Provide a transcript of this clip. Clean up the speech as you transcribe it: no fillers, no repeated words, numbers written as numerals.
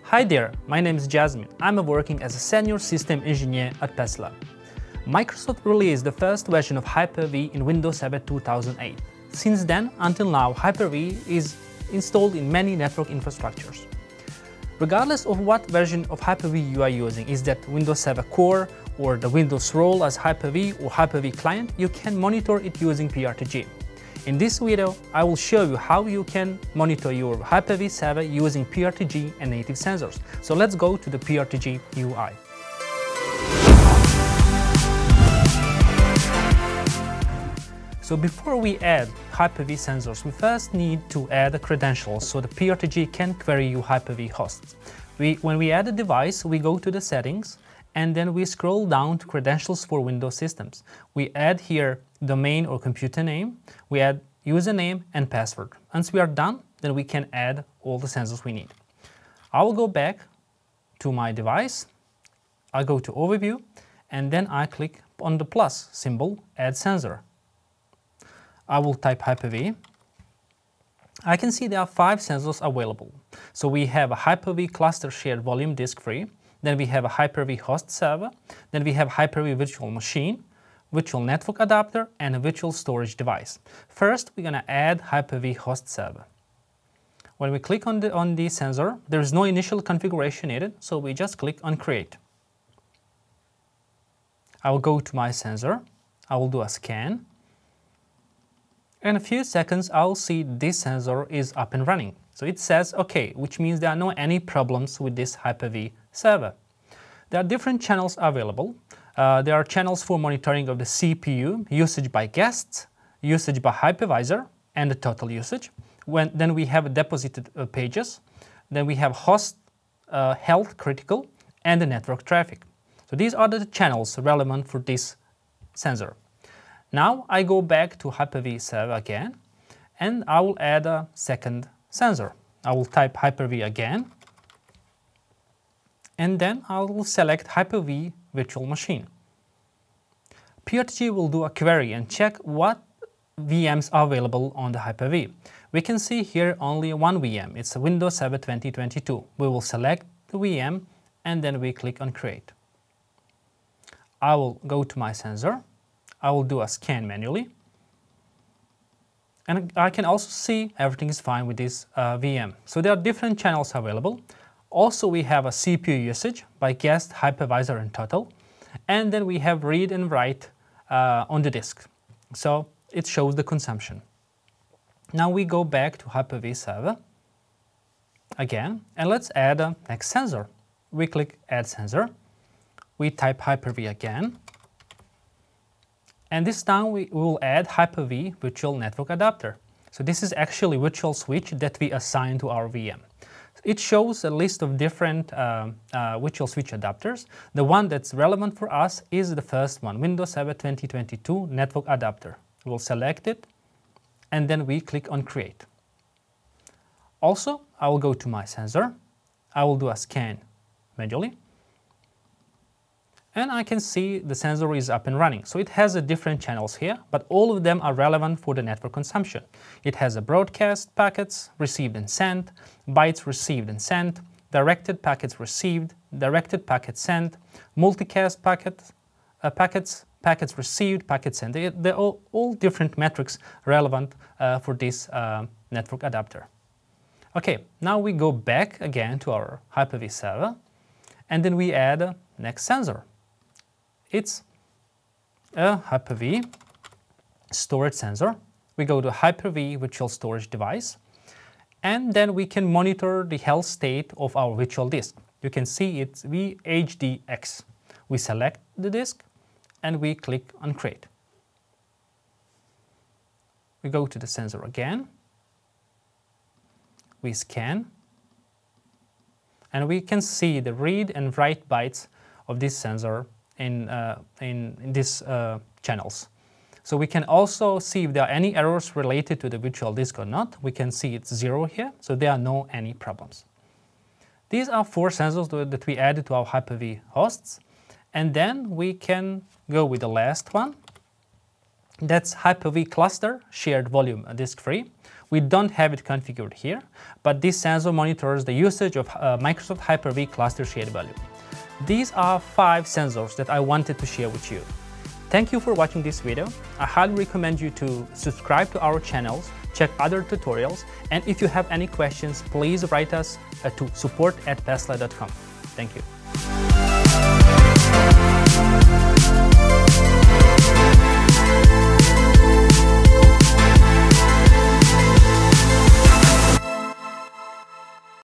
Hi there, my name is Jasmine. I'm working as a senior system engineer at Tesla. Microsoft released the first version of Hyper-V in Windows 7 2008. Since then, until now, Hyper-V is installed in many network infrastructures. Regardless of what version of Hyper-V you are using, is that Windows 7 Core or the Windows role as Hyper-V or Hyper-V client, you can monitor it using PRTG. In this video, I will show you how you can monitor your Hyper-V server using PRTG and native sensors. So let's go to the PRTG UI. So before we add Hyper-V sensors, we first need to add the credentials so the PRTG can query your Hyper-V hosts. When we add a device, we go to the settings and then we scroll down to credentials for Windows systems. We add here domain or computer name, we add username and password. Once we are done, then we can add all the sensors we need. I will go back to my device, I go to overview, and then I click on the plus symbol, add sensor. I will type Hyper-V. I can see there are 5 sensors available. So we have a Hyper-V cluster shared volume disk free, then we have a Hyper-V host server, then we have Hyper-V virtual machine, virtual network adapter, and a virtual storage device. First, we're going to add Hyper-V host server. When we click on the sensor, there is no initial configuration needed, so we just click on create. I will go to my sensor, I will do a scan. In a few seconds, I'll see this sensor is up and running. So it says OK, which means there are no any problems with this Hyper-V server. There are different channels available. There are channels for monitoring of the CPU, usage by guests, usage by hypervisor, and the total usage. Then we have deposited pages. Then we have host, health critical, and the network traffic. So these are the channels relevant for this sensor. Now I go back to Hyper-V server again, and I will add a second sensor. I will type Hyper-V again, and then I will select Hyper-V virtual machine. PRTG will do a query and check what VMs are available on the Hyper-V. We can see here only one VM, it's a Windows 7 2022. We will select the VM and then we click on create. I will go to my sensor, I will do a scan manually, and I can also see everything is fine with this VM. So there are different channels available. Also we have a CPU usage by guest, hypervisor, and total. And then we have read and write on the disk. So it shows the consumption. Now we go back to Hyper-V server again, and let's add a next sensor. We click add sensor. We type Hyper-V again. And this time we will add Hyper-V virtual network adapter. So this is actually virtual switch that we assign to our VM. It shows a list of different virtual switch adapters. The one that's relevant for us is the first one, Windows 7 2022 network adapter. We'll select it and then we click on create. Also, I will go to my sensor. I will do a scan manually. And I can see the sensor is up and running. So it has different channels here, but all of them are relevant for the network consumption. It has a broadcast packets received and sent, bytes received and sent, directed packets received, directed packets sent, multicast packets received, packets sent. They're all different metrics relevant for this network adapter. Okay, now we go back again to our Hyper-V server, and then we add a next sensor. It's a Hyper-V storage sensor. We go to Hyper-V virtual storage device, and then we can monitor the health state of our virtual disk. You can see it's VHDX. We select the disk and we click on create. We go to the sensor again. We scan, and we can see the read and write bytes of this sensor in these channels. So we can also see if there are any errors related to the virtual disk or not. We can see it's 0 here, so there are no any problems. These are 4 sensors that we added to our Hyper-V hosts, and then we can go with the last one. That's Hyper-V cluster shared volume disk-free. We don't have it configured here, but this sensor monitors the usage of Microsoft Hyper-V cluster shared volume. These are 5 sensors that I wanted to share with you. Thank you for watching this video. I highly recommend you to subscribe to our channels, check other tutorials, and if you have any questions, please write us to support@pestlight.com. Thank you.